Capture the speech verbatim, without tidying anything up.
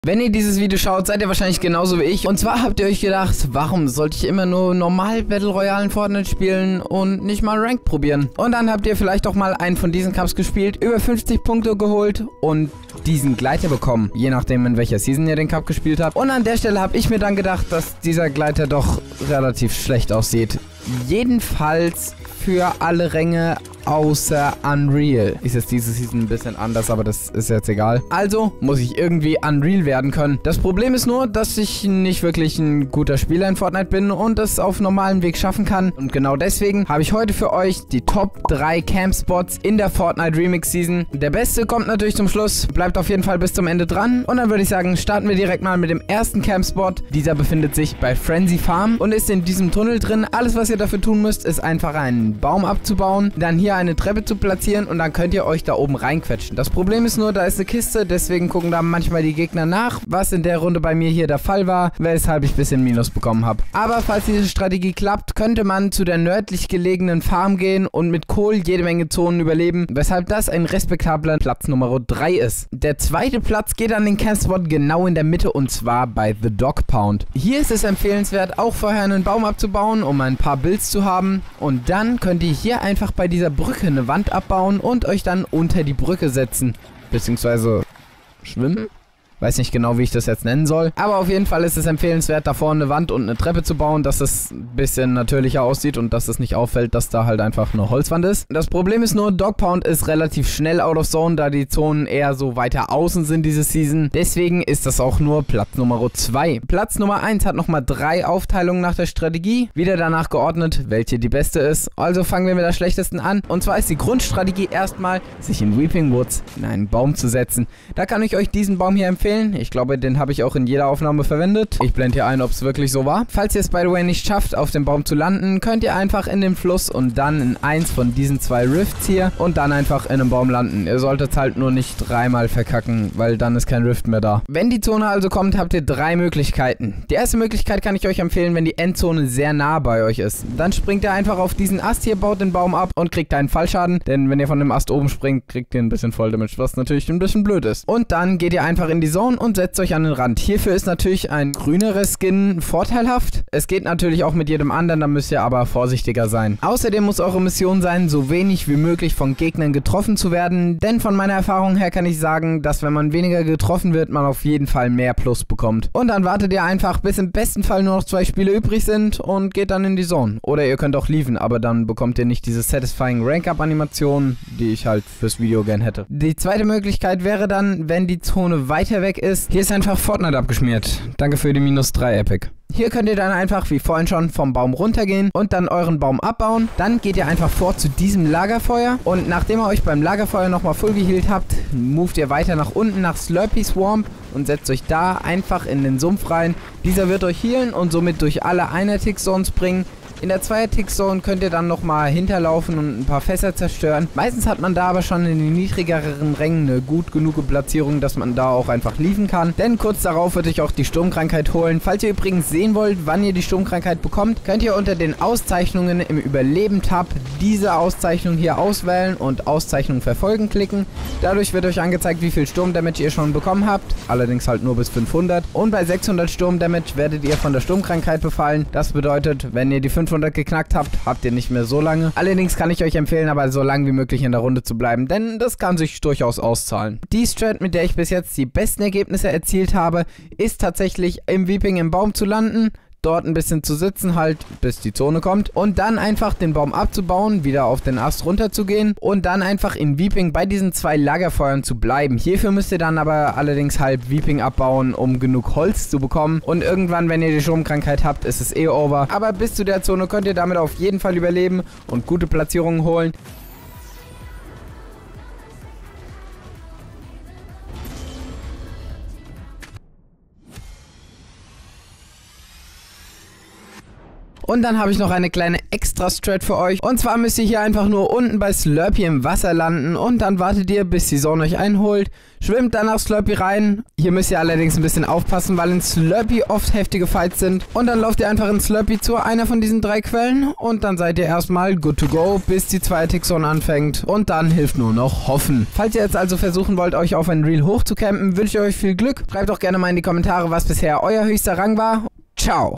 Wenn ihr dieses Video schaut, seid ihr wahrscheinlich genauso wie ich. Und zwar habt ihr euch gedacht, warum sollte ich immer nur normal Battle Royale in Fortnite spielen und nicht mal Rank probieren? Und dann habt ihr vielleicht auch mal einen von diesen Cups gespielt, über fünfzig Punkte geholt und diesen Gleiter bekommen. Je nachdem, in welcher Season ihr den Cup gespielt habt. Und an der Stelle habe ich mir dann gedacht, dass dieser Gleiter doch relativ schlecht aussieht. Jedenfalls für alle Ränge außer Unreal. Ist jetzt diese Season ein bisschen anders, aber das ist jetzt egal. Also muss ich irgendwie Unreal werden können. Das Problem ist nur, dass ich nicht wirklich ein guter Spieler in Fortnite bin und es auf normalem Weg schaffen kann. Und genau deswegen habe ich heute für euch die Top drei Camp-Spots in der Fortnite Remix Season. Der beste kommt natürlich zum Schluss. Bleibt auf jeden Fall bis zum Ende dran. Und dann würde ich sagen, starten wir direkt mal mit dem ersten Camp-Spot. Dieser befindet sich bei Frenzy Farm und ist in diesem Tunnel drin. Alles, was ihr dafür tun müsst, ist einfach einen Baum abzubauen. Dann hier eine Treppe zu platzieren und dann könnt ihr euch da oben reinquetschen. Das Problem ist nur, da ist eine Kiste, deswegen gucken da manchmal die Gegner nach, was in der Runde bei mir hier der Fall war, weshalb ich ein bisschen Minus bekommen habe. Aber falls diese Strategie klappt, könnte man zu der nördlich gelegenen Farm gehen und mit Kohl jede Menge Zonen überleben, weshalb das ein respektabler Platz Nummer drei ist. Der zweite Platz geht an den Campspot genau in der Mitte und zwar bei The Dog Pound. Hier ist es empfehlenswert, auch vorher einen Baum abzubauen, um ein paar Builds zu haben und dann könnt ihr hier einfach bei dieser Brücke eine Wand abbauen und euch dann unter die Brücke setzen. Beziehungsweise schwimmen? Weiß nicht genau, wie ich das jetzt nennen soll. Aber auf jeden Fall ist es empfehlenswert, da vorne eine Wand und eine Treppe zu bauen, dass es ein bisschen natürlicher aussieht und dass es nicht auffällt, dass da halt einfach eine Holzwand ist. Das Problem ist nur, Dog Pound ist relativ schnell out of zone, da die Zonen eher so weiter außen sind diese Season. Deswegen ist das auch nur Platz Nummer zwei. Platz Nummer eins hat nochmal drei Aufteilungen nach der Strategie. Wieder danach geordnet, welche die beste ist. Also fangen wir mit der schlechtesten an. Und zwar ist die Grundstrategie erstmal, sich in Weeping Woods in einen Baum zu setzen. Da kann ich euch diesen Baum hier empfehlen. Ich glaube, den habe ich auch in jeder Aufnahme verwendet. Ich blende hier ein, ob es wirklich so war. Falls ihr es by the way nicht schafft, auf dem Baum zu landen, könnt ihr einfach in den Fluss und dann in eins von diesen zwei Rifts hier und dann einfach in einem Baum landen. Ihr solltet es halt nur nicht dreimal verkacken, weil dann ist kein Rift mehr da. Wenn die Zone also kommt, habt ihr drei Möglichkeiten. Die erste Möglichkeit kann ich euch empfehlen, wenn die Endzone sehr nah bei euch ist. Dann springt ihr einfach auf diesen Ast hier, baut den Baum ab und kriegt einen Fallschaden. Denn wenn ihr von dem Ast oben springt, kriegt ihr ein bisschen Volldamage, was natürlich ein bisschen blöd ist. Und dann geht ihr einfach in die Zone und setzt euch an den Rand. Hierfür ist natürlich ein grünerer Skin vorteilhaft. Es geht natürlich auch mit jedem anderen, da müsst ihr aber vorsichtiger sein. Außerdem muss eure Mission sein, so wenig wie möglich von Gegnern getroffen zu werden, denn von meiner Erfahrung her kann ich sagen, dass wenn man weniger getroffen wird, man auf jeden Fall mehr Plus bekommt. Und dann wartet ihr einfach, bis im besten Fall nur noch zwei Spiele übrig sind und geht dann in die Zone. Oder ihr könnt auch leaven, aber dann bekommt ihr nicht diese satisfying Rank-Up-Animation, die ich halt fürs Video gern hätte. Die zweite Möglichkeit wäre dann, wenn die Zone weiter weg ist. Hier ist einfach Fortnite abgeschmiert. Danke für die minus drei Epic. Hier könnt ihr dann einfach, wie vorhin schon, vom Baum runtergehen und dann euren Baum abbauen. Dann geht ihr einfach vor zu diesem Lagerfeuer und nachdem ihr euch beim Lagerfeuer nochmal full geheilt habt, moved ihr weiter nach unten nach Slurpy Swamp und setzt euch da einfach in den Sumpf rein. Dieser wird euch healen und somit durch alle Einer-Tick-Zones bringen. In der Zweier-Tick-Zone könnt ihr dann nochmal hinterlaufen und ein paar Fässer zerstören. Meistens hat man da aber schon in den niedrigeren Rängen eine gut genug Platzierung, dass man da auch einfach liefen kann. Denn kurz darauf wird euch auch die Sturmkrankheit holen. Falls ihr übrigens sehen wollt, wann ihr die Sturmkrankheit bekommt, könnt ihr unter den Auszeichnungen im Überleben-Tab diese Auszeichnung hier auswählen und Auszeichnung verfolgen klicken. Dadurch wird euch angezeigt, wie viel Sturmdamage ihr schon bekommen habt. Allerdings halt nur bis fünfhundert. Und bei sechshundert Sturmdamage werdet ihr von der Sturmkrankheit befallen. Das bedeutet, wenn ihr die fünfhundert geknackt habt, habt ihr nicht mehr so lange. Allerdings kann ich euch empfehlen, aber so lange wie möglich in der Runde zu bleiben, denn das kann sich durchaus auszahlen. Die Strat, mit der ich bis jetzt die besten Ergebnisse erzielt habe, ist tatsächlich im Weeping im Baum zu landen, dort ein bisschen zu sitzen, halt bis die Zone kommt und dann einfach den Baum abzubauen, wieder auf den Ast runter zu gehen und dann einfach in Weeping bei diesen zwei Lagerfeuern zu bleiben. Hierfür müsst ihr dann aber allerdings halt Weeping abbauen, um genug Holz zu bekommen und irgendwann, wenn ihr die Sturmkrankheit habt, ist es eh over. Aber bis zu der Zone könnt ihr damit auf jeden Fall überleben und gute Platzierungen holen. Und dann habe ich noch eine kleine Extra-Strat für euch. Und zwar müsst ihr hier einfach nur unten bei Slurpee im Wasser landen und dann wartet ihr, bis die Sonne euch einholt. Schwimmt dann nach Slurpee rein. Hier müsst ihr allerdings ein bisschen aufpassen, weil in Slurpee oft heftige Fights sind. Und dann lauft ihr einfach in Slurpee zu einer von diesen drei Quellen und dann seid ihr erstmal good to go, bis die zweite Tick-Zone anfängt. Und dann hilft nur noch hoffen. Falls ihr jetzt also versuchen wollt, euch auf ein Reel hochzucampen, wünsche ich euch viel Glück. Schreibt doch gerne mal in die Kommentare, was bisher euer höchster Rang war. Ciao!